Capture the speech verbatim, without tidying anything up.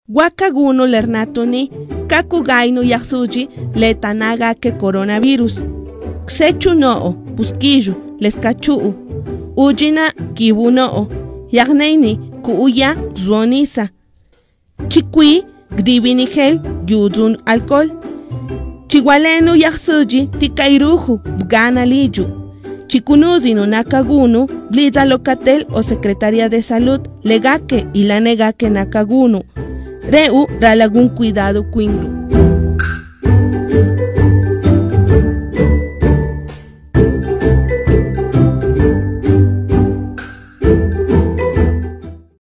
Wakaguno lernatoni kakugaino yaxsuji letanaga que coronavirus. Xechunoo pusquillo lescachuu. Ujina kibunoo. Yagneini kuuya zonisa. Chikui gdibinigel yudun alcohol. Chihualeno yaxsuji tikairuju bgana liju. Chikunuzino nakaguno bliza locatel o Secretaría de Salud legake y la negake nakaguno. Reu ralagun cuidado cuinglu.